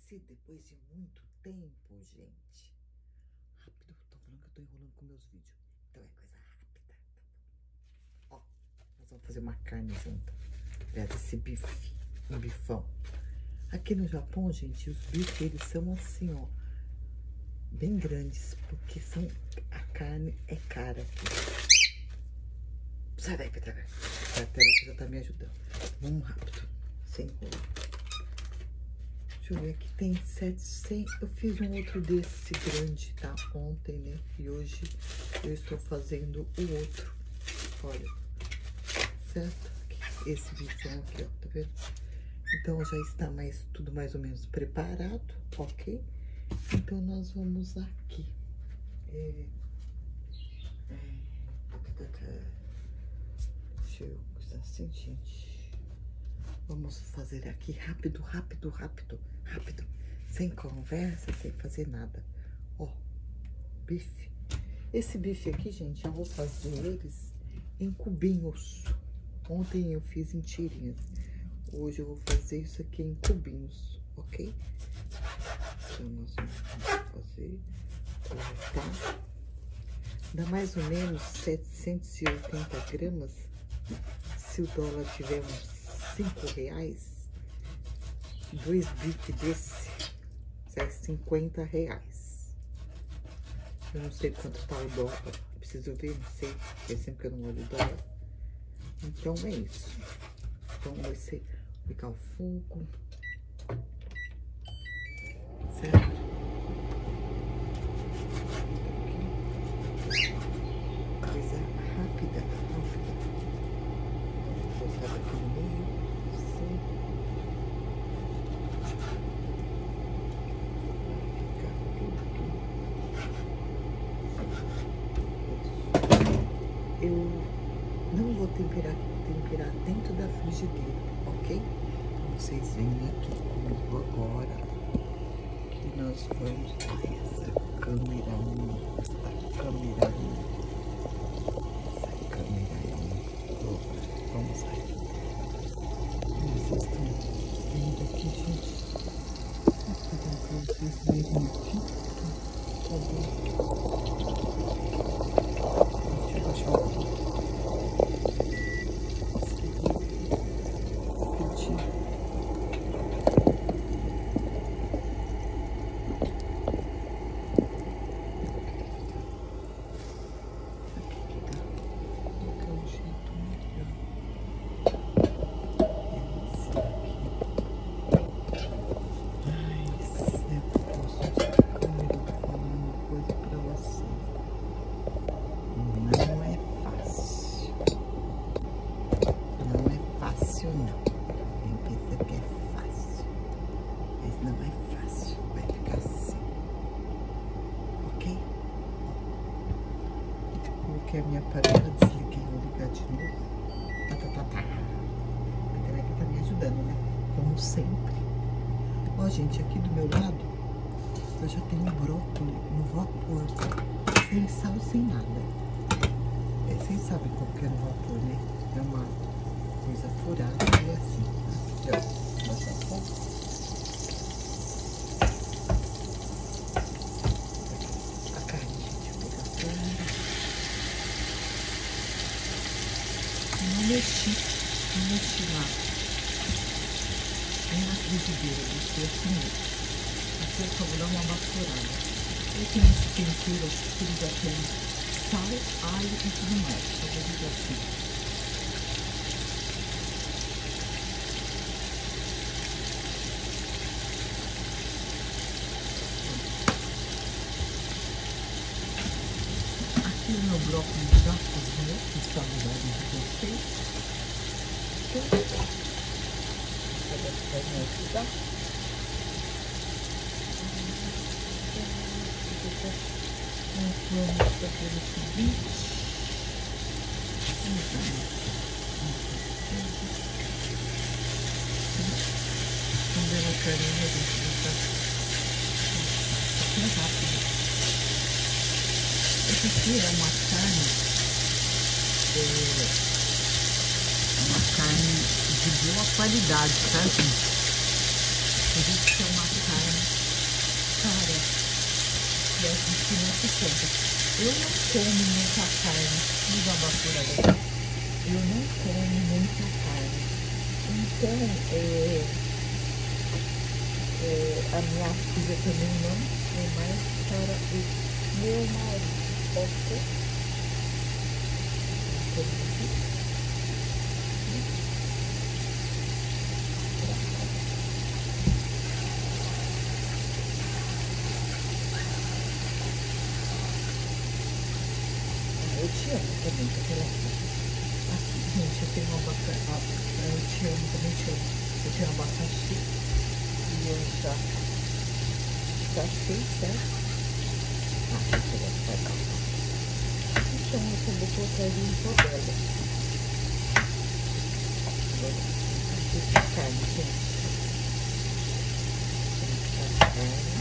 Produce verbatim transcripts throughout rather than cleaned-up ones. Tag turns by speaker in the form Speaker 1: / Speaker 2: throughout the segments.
Speaker 1: apareci depois de muito tempo, gente. Rápido, tô falando que eu tô enrolando com meus vídeos. Então é coisa rápida, tá bom? Ó, nós vamos fazer uma carne junto. Pega esse bife, um bifão. Aqui no Japão, gente, os bifes, eles são assim, ó, bem grandes, porque são, a carne é cara aqui. Sai daí, Petra. A tela já tá me ajudando. Vamos rápido, sem enrolar. Deixa eu ver, aqui tem setecentos. Eu fiz um outro desse grande, tá? Ontem, né? E hoje eu estou fazendo o outro. Olha, certo? Aqui, esse bifão aqui, ó, tá vendo? Então já está mais, tudo mais ou menos preparado, ok? Então nós vamos aqui. É, é, deixa eu coisar assim, gente. Vamos fazer aqui rápido, rápido, rápido, rápido. Sem conversa, sem fazer nada. Ó, bife. Esse bife aqui, gente, eu vou fazer eles em cubinhos. Ontem eu fiz em tirinhas. Hoje eu vou fazer isso aqui em cubinhos, ok? Então, nós vamos fazer, cortar. Dá mais ou menos setecentos e oitenta gramas. Se o dólar tiver uns cinco reais, dois bifes desse, sai cinquenta reais. Eu não sei quanto tá o dólar, preciso ver, não sei, porque sempre que eu não olho o dólar. Então, é isso. Então, vai ser pegar o fogo, certo? Coisa rápida, rápida. Vou botar aqui no meio, assim. Vai ficar tudo. Eu não vou temperar, temperar dentro da frigideira, ok? Então, vocês vêm aqui comigo agora, que nós vamos... Ai, essa câmera, essa câmera, essa câmera, vamos aí. Vocês estão vendo aqui, gente? Vou pegar pra vocês verem aqui. Tá bom. Deixa eu baixar um pouco. A minha panela, desliguei, vou ligar de novo. Tá, tá, tá, tá. A Tereca tá me ajudando, né? Como sempre. Ó, gente, aqui do meu lado, eu já tenho brócolis no vapor. Sem sal, sem nada. É, vocês sabem como que é no vapor, né? É uma coisa furada e é assim. Tá? Ó, bota um pouco. Não mexi, não mexi lá, nem na frigideira, deixei assim mesmo. Aqui eu só vou dar uma baforada. Eu tenho esse tempero aqui que ele já tem sal, alho e tudo mais, só vou ligar assim. Aqui o meu brócolis já cozinhou, que está no lado de vocês. Vai me ajudar. Vamos fazer o seguinte. Vamos ver a carinha, gente. É rápido. Essa aqui é uma carne. É uma carne de boa qualidade, tá, gente? Por isso que é uma carne conta. Eu não como muita carne. Me dá uma basura daqui. Eu não como muita carne. Então, é, é, a minha filha também não é mais para o meu marido. Ok? Eu te amo também, tá pela aqui, gente, eu tenho uma abacaxi. Eu te amo, também te amo. Eu tenho abacaxi e eu já já sei, certo? Ah, deixa eu ver, vai. Então, eu também colocar ele em rodela. Agora, aqui tá carne, gente. Tem a carne.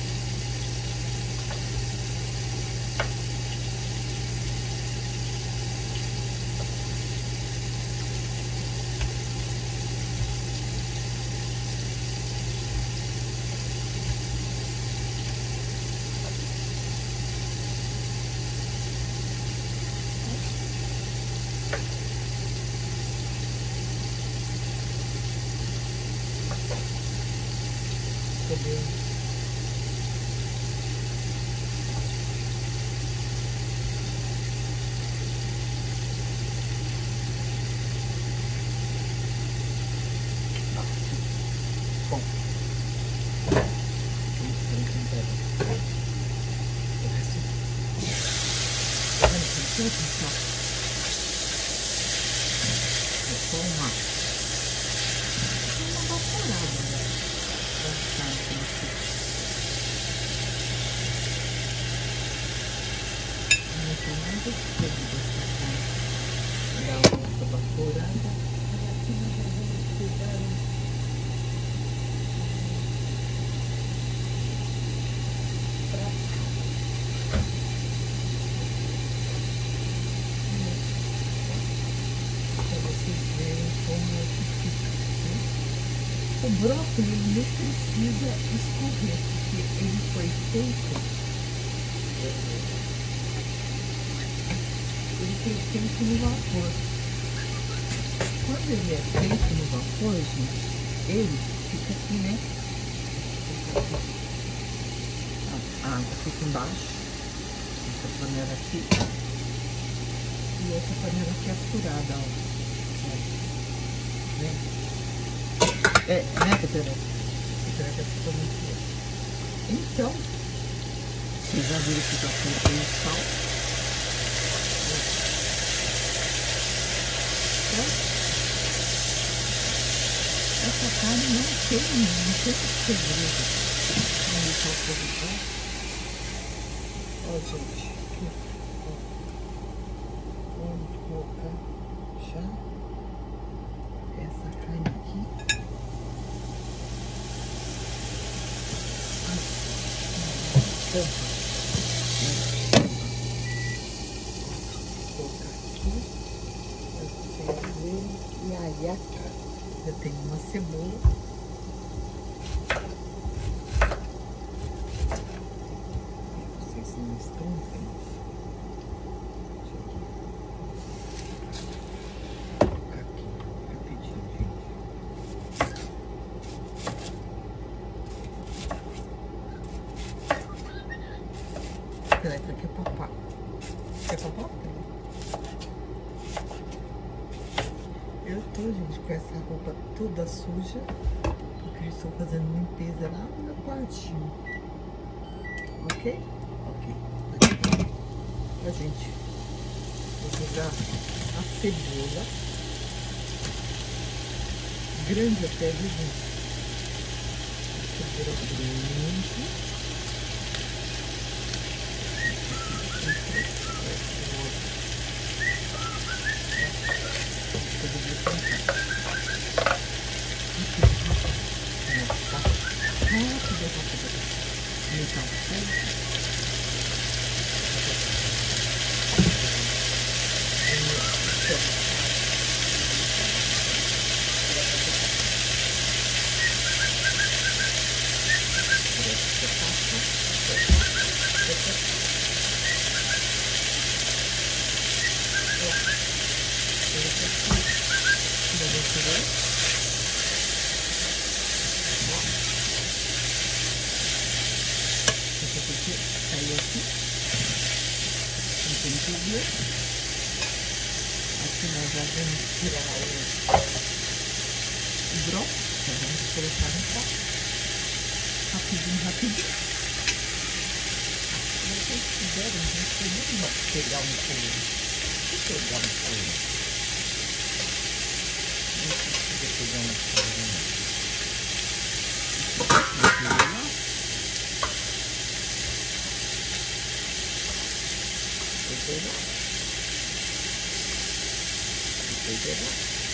Speaker 1: Entendeu? Bom. O resto. Tá vendo? Tem tudo, pessoal. É só uma. Uma baforada, né? Então, mais gostoso dessa carne. Dá uma outra baforada. Olha aqui, nós já vamos pegar pra cá. Pra vocês verem como é que fica, né? O brócolis ele nem precisa escorrer, porque ele foi feito, ele foi feito no vapor. Quando ele é feito no vapor, gente, ele fica aqui, né? A água fica embaixo, essa panela aqui, e essa panela aqui é furada, ó. Né? É, né, Catarina? Catarina ficou muito boa. Então, vocês já viram que já feito o sal. Então, essa carne não tem, não tem segredo. Vamos deixar o fogo baixo. Ó, gente, aqui, ó. Vamos colocar já essa carne aqui. Tampa. Vou colocar aqui. Pra vocês verem. E aí a carne. Eu tenho uma cebola. Vocês não estão vendo. Vou colocar aqui rapidinho, gente. Ela tá aqui é papá. Quer papá? Eu tô, gente, com essa roupa toda suja, porque eu estou fazendo limpeza lá no meu quartinho. Ok? Ok. Aqui, ó, gente, vou jogar a cebola. Grande até, viu, gente? Cebola grande. vendo? Ó. Esse aqui saiu aqui. Não tem que ver. Aqui nós já vamos tirar o, o brócolis. Já vamos colocar no prato. Rapidinho, rapidinho. Se vocês quiserem, a gente pode pegar um pouco. Deixa eu pegar um pouco. Não precisa pegar um pouco, não. Peguei lá. Peguei lá.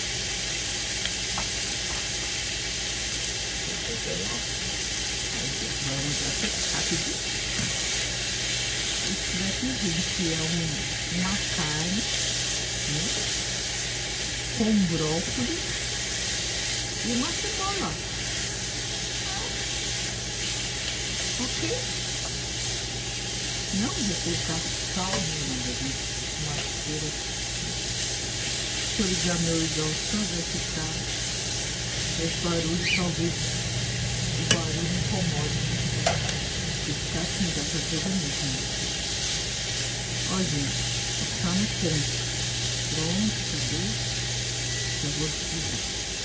Speaker 1: Peguei lá. Vamos aqui, rapidinho. Isso daqui, gente, é um, uma carne, né, com brócolis e uma cebola. Ok? Não vou colocar sal, nada, gente. Uma feira. Deixa eu ligar meu irmão só ver se tá. Esse barulho, talvez o barulho incomode. Se ficar assim, dá pra fazer mesmo. Ó, gente, tá no ponto. Pronto, cadê? Eu vou desligar.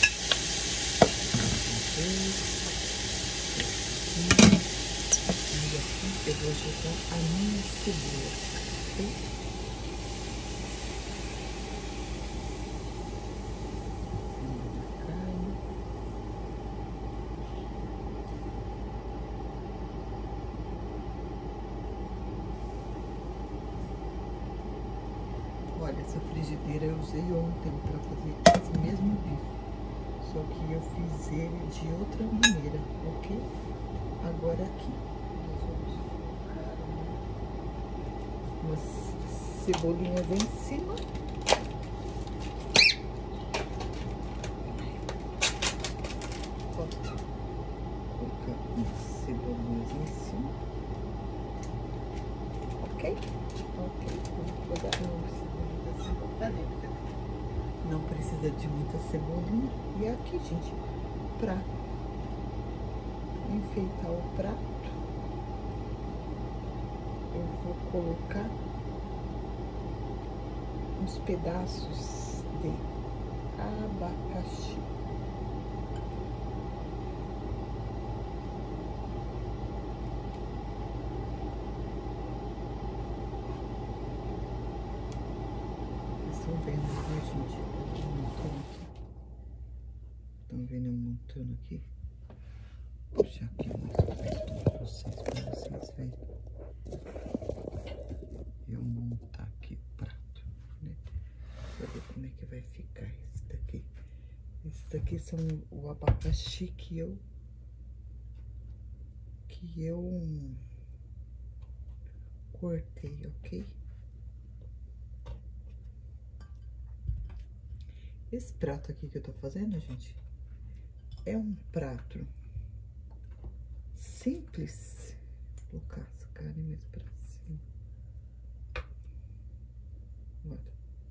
Speaker 1: E aqui eu vou jogar a minha cebola, ok? Olha, essa frigideira eu usei ontem para fazer esse mesmo bife, só que eu fiz ele de outra maneira, ok? Agora aqui nós vamos colocar umas cebolinhas em cima. Ó, colocar umas cebolinhas em cima, ok? Ok, vou dar um. Não precisa de muita cebolinha. E aqui, gente, pra enfeitar o prato, eu vou colocar uns pedaços de abacaxi. Estão vendo, né, gente? Eu tô montando aqui. Estão vendo eu montando aqui? Vou puxar aqui mais perto pra vocês, pra vocês verem. Eu montar aqui o prato, né? Pra ver como é que vai ficar esse daqui. Esses daqui são o abacaxi que eu... Que eu... cortei, ok? Esse prato aqui que eu tô fazendo, gente, é um prato simples. Vou colocar essa carne mais pra cima. Olha.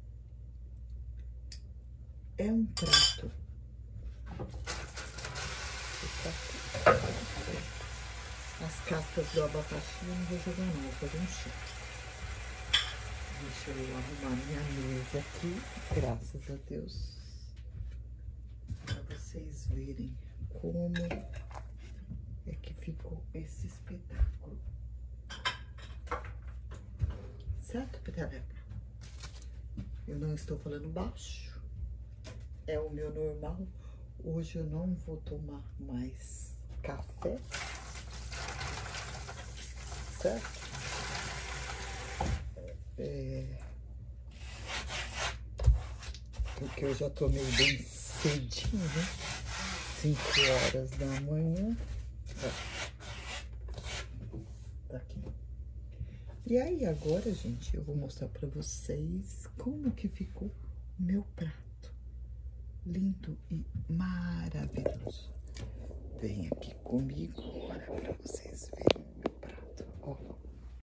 Speaker 1: É um prato. As cascas do abacaxi eu não vou jogar não, vou fazer um chá. Deixa eu arrumar minha mesa aqui, graças a Deus, para vocês verem como é que ficou esse espetáculo. Certo, peteleca? Eu não estou falando baixo, é o meu normal. Hoje eu não vou tomar mais café, certo? É, porque eu já tomei bem cedinho, né? cinco horas da manhã. Tá aqui. E aí, agora, gente, eu vou mostrar pra vocês como que ficou o meu prato. Lindo e maravilhoso. Vem aqui comigo, olha pra vocês verem.